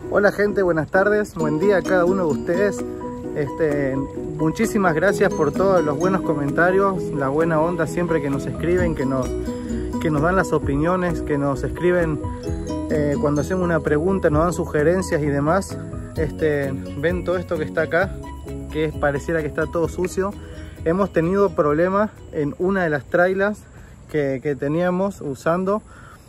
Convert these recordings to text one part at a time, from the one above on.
Hola gente, buenas tardes, buen día a cada uno de ustedes. Muchísimas gracias por todos los buenos comentarios, la buena onda siempre que nos escriben, que nos dan las opiniones, que nos escriben cuando hacemos una pregunta, nos dan sugerencias y demás. Ven todo esto que está acá, que pareciera que está todo sucio. Hemos tenido problemas en una de las trailers que teníamos usando.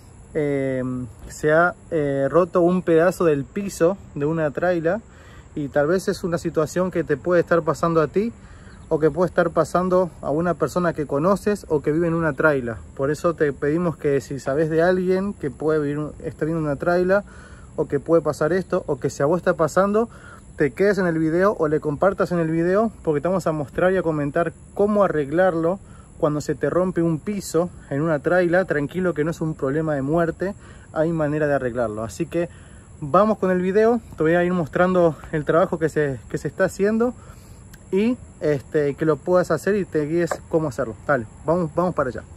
Se ha roto un pedazo del piso de una trailer y tal vez es una situación que te puede estar pasando a ti o que puede estar pasando a una persona que conoces o que vive en una trailer. Por eso te pedimos que si sabes de alguien que puede estar viviendo en una trailer o que puede pasar esto, o que si a vos está pasando, te quedes en el video o le compartas en el video, porque te vamos a mostrar y a comentar cómo arreglarlo cuando se te rompe un piso en una trailer. Tranquilo, que no es un problema de muerte, hay manera de arreglarlo. Así que vamos con el video, te voy a ir mostrando el trabajo que se está haciendo y que lo puedas hacer y te guíes cómo hacerlo. Dale, vamos para allá.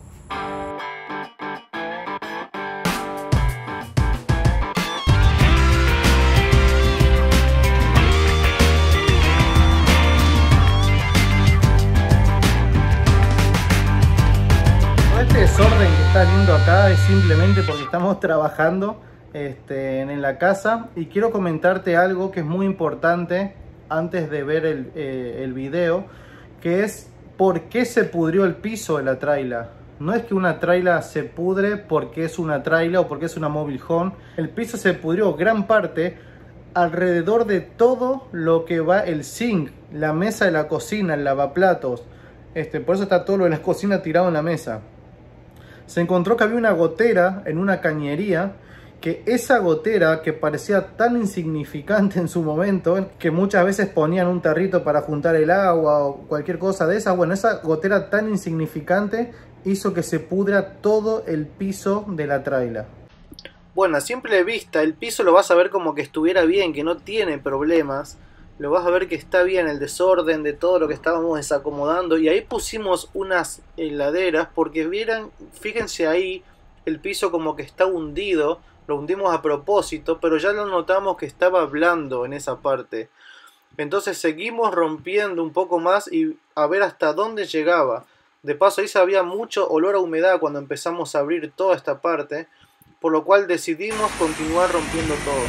Desorden que está viendo acá es simplemente porque estamos trabajando en la casa, y quiero comentarte algo que es muy importante antes de ver el video, que es por qué se pudrió el piso de la trailer. No es que una trailer se pudre porque es una trailer o porque es una mobile home. El piso se pudrió gran parte alrededor de todo lo que va el zinc, la mesa de la cocina, el lavaplatos. Por eso está todo lo de la cocina tirado en la mesa. Se encontró que había una gotera en una cañería, que esa gotera, que parecía tan insignificante en su momento, que muchas veces ponían un tarrito para juntar el agua o cualquier cosa de esa, bueno, esa gotera tan insignificante hizo que se pudra todo el piso de la trailer. Bueno, a simple vista el piso lo vas a ver como que estuviera bien, que no tiene problemas. Lo vas a ver que está bien el desorden de todo lo que estábamos desacomodando. Y ahí pusimos unas heladeras porque fíjense ahí, el piso como que está hundido. Lo hundimos a propósito, pero ya lo notamos que estaba blando en esa parte. Entonces seguimos rompiendo un poco más y a ver hasta dónde llegaba. De paso ahí había mucho olor a humedad cuando empezamos a abrir toda esta parte, por lo cual decidimos continuar rompiendo todo.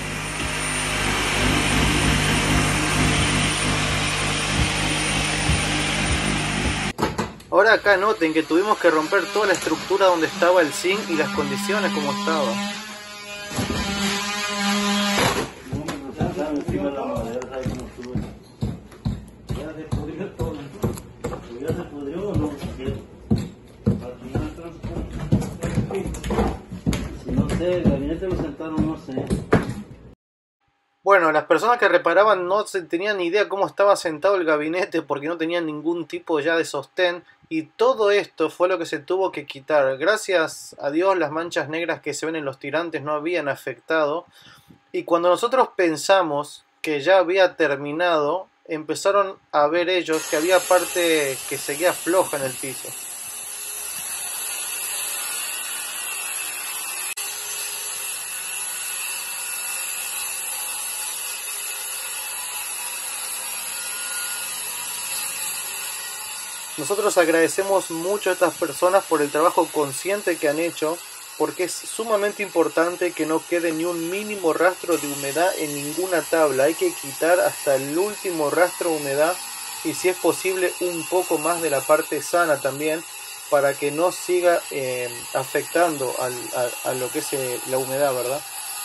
Ahora acá noten que tuvimos que romper toda la estructura donde estaba el zinc y las condiciones como estaba. El gabinete lo sentaron, no sé. Bueno, las personas que reparaban no tenían ni idea cómo estaba sentado el gabinete porque no tenían ningún tipo ya de sostén, y todo esto fue lo que se tuvo que quitar. Gracias a Dios las manchas negras que se ven en los tirantes no habían afectado, y cuando nosotros pensamos que ya había terminado, empezaron a ver ellos que había parte que seguía floja en el piso. Nosotros agradecemos mucho a estas personas por el trabajo consciente que han hecho, porque es sumamente importante que no quede ni un mínimo rastro de humedad en ninguna tabla. Hay que quitar hasta el último rastro de humedad, y si es posible un poco más de la parte sana también, para que no siga afectando a lo que es la humedad, ¿verdad?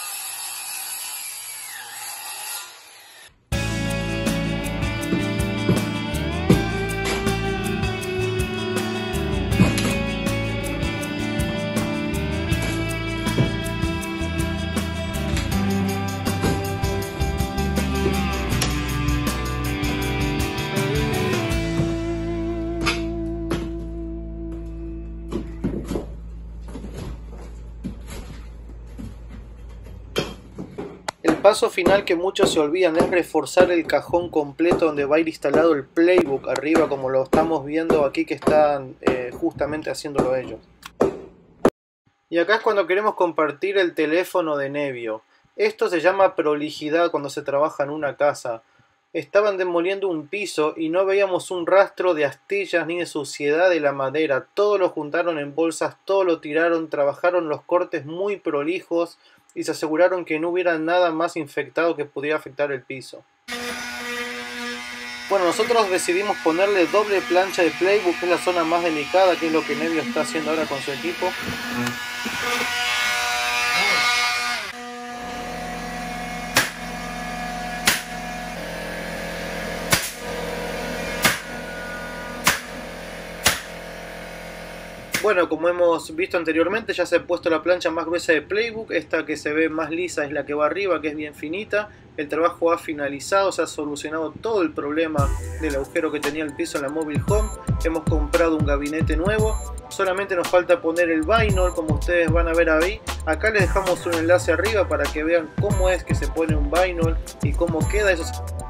El paso final que muchos se olvidan es reforzar el cajón completo donde va a ir instalado el playbook arriba, como lo estamos viendo aquí que están justamente haciéndolo ellos. Y acá es cuando queremos compartir el teléfono de Nevio. Esto se llama prolijidad cuando se trabaja en una casa. Estaban demoliendo un piso y no veíamos un rastro de astillas ni de suciedad de la madera. Todo lo juntaron en bolsas, todo lo tiraron, trabajaron los cortes muy prolijos y se aseguraron que no hubiera nada más infectado que pudiera afectar el piso. Bueno, nosotros decidimos ponerle doble plancha de playbook, que es la zona más delicada, que es lo que Nevio está haciendo ahora con su equipo. Bueno, como hemos visto anteriormente, ya se ha puesto la plancha más gruesa de playbook. Esta que se ve más lisa es la que va arriba, que es bien finita. El trabajo ha finalizado, se ha solucionado todo el problema del agujero que tenía el piso en la mobile home. Hemos comprado un gabinete nuevo. Solamente nos falta poner el vinyl, como ustedes van a ver ahí. Acá les dejamos un enlace arriba para que vean cómo es que se pone un vinyl y cómo queda eso.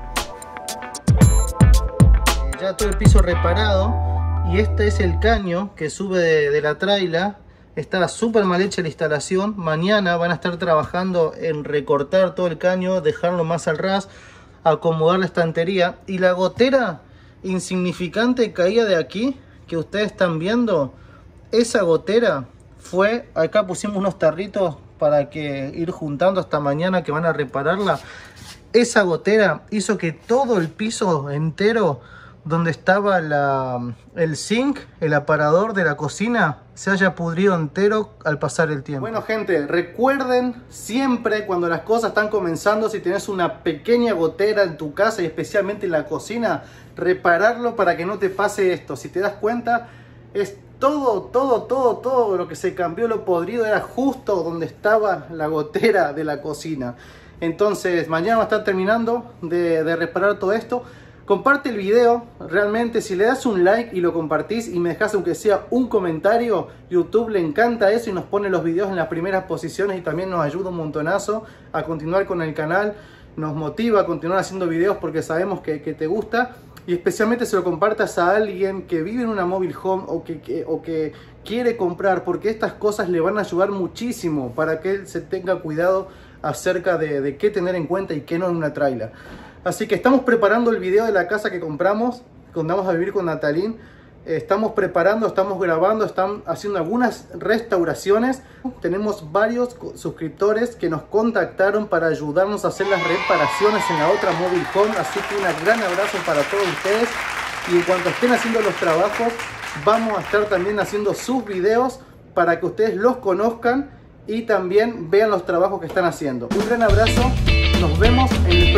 Ya todo el piso reparado. Y este es el caño que sube de la traila. Está súper mal hecha la instalación. Mañana van a estar trabajando en recortar todo el caño, dejarlo más al ras, acomodar la estantería. Y la gotera insignificante caía de aquí, que ustedes están viendo. Esa gotera fue, acá pusimos unos tarritos para que ir juntando hasta mañana que van a repararla. Esa gotera hizo que todo el piso entero, donde estaba el zinc, el aparador de la cocina, se haya pudrido entero al pasar el tiempo. Bueno, gente, recuerden siempre cuando las cosas están comenzando, si tenés una pequeña gotera en tu casa y especialmente en la cocina, repararlo para que no te pase esto. Si te das cuenta, es todo lo que se cambió, lo podrido era justo donde estaba la gotera de la cocina. Entonces mañana va a estar terminando de reparar todo esto. Comparte el video, realmente si le das un like y lo compartís y me dejas aunque sea un comentario, YouTube le encanta eso y nos pone los videos en las primeras posiciones y también nos ayuda un montonazo a continuar con el canal, nos motiva a continuar haciendo videos porque sabemos que te gusta, y especialmente se lo compartas a alguien que vive en una mobile home o que quiere comprar, porque estas cosas le van a ayudar muchísimo para que él se tenga cuidado acerca de qué tener en cuenta y qué no en una trailer. Así que estamos preparando el video de la casa que compramos, cuando vamos a vivir con Natalín. Estamos preparando, estamos grabando, están haciendo algunas restauraciones. Tenemos varios suscriptores que nos contactaron para ayudarnos a hacer las reparaciones en la otra mobile home. Así que un gran abrazo para todos ustedes. Y en cuanto estén haciendo los trabajos, vamos a estar también haciendo sus videos para que ustedes los conozcan y también vean los trabajos que están haciendo. Un gran abrazo, nos vemos en el